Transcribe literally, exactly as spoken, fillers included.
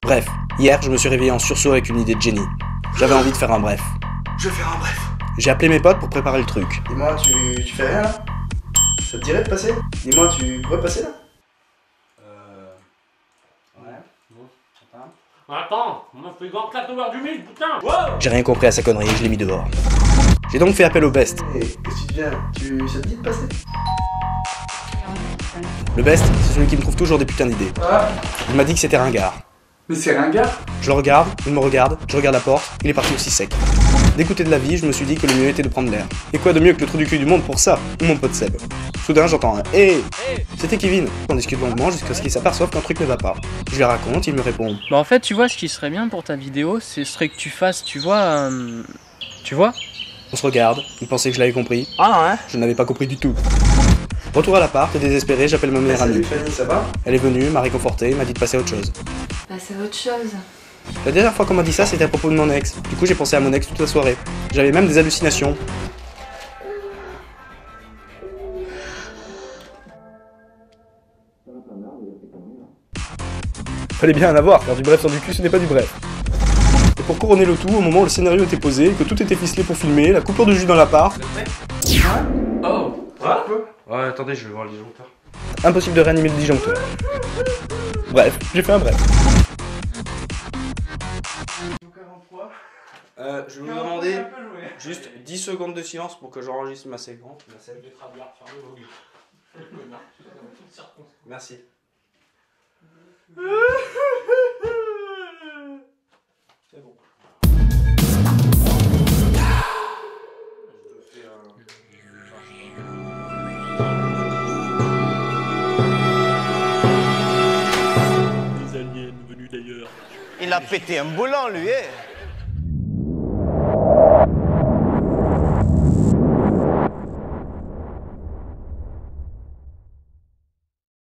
Bref, hier, je me suis réveillé en sursaut avec une idée de génie. J'avais envie de faire un bref. Je vais faire un bref. J'ai appelé mes potes pour préparer le truc. Dis-moi, tu, tu fais rien là? Ça te dirait de passer? Dis-moi, tu pourrais passer là? Euh... Ouais, bon, attends. Attends, on m'a fait grand claque over du mille, putain. Wow. J'ai rien compris à sa connerie, je l'ai mis dehors. J'ai donc fait appel au best. Et qu'est-ce que tu deviens? Tu... Ça te dit de passer? Le best, c'est celui qui me trouve toujours des putains d'idées. Ah. Il m'a dit que c'était ringard. Mais c'est ringard? Je le regarde, il me regarde, je regarde la porte, il est parti aussi sec. Dégoûté de la vie, je me suis dit que le mieux était de prendre l'air. Et quoi de mieux que le trou du cul du monde pour ça, mon pote Seb. Soudain, j'entends un « Hé !» C'était Kevin. On discute longuement jusqu'à ce qu'il s'aperçoive qu'un truc ne va pas. Je lui raconte, il me répond « Bah en fait, tu vois, ce qui serait bien pour ta vidéo, ce serait que tu fasses, tu vois... Euh... Tu vois ?» On se regarde, il pensait que je l'avais compris. Ah ouais. Je n'avais pas compris du tout. Retour à l'appart, désespéré, j'appelle ma meilleure amie. Salut Fanny, ça va? Elle est venue, m'a réconforté, m'a dit de passer à autre chose. Passer à autre chose? La dernière fois qu'on m'a dit ça, c'était à propos de mon ex. Du coup, j'ai pensé à mon ex toute la soirée. J'avais même des hallucinations. Fallait bien en avoir, faire du bref sans du cul, ce n'est pas du bref. Et pour couronner le tout, au moment où le scénario était posé, que tout était ficelé pour filmer, la coupure de jus dans l'appart... Oh. Quoi? Ouais, attendez, je vais voir le disjoncteur. Impossible de réanimer le disjoncteur. Bref, j'ai fait un bref. Euh, je vais vous demander juste dix secondes de silence pour que j'enregistre ma séquence. Merci. C'est bon. Il a pété un boulon, lui, hein.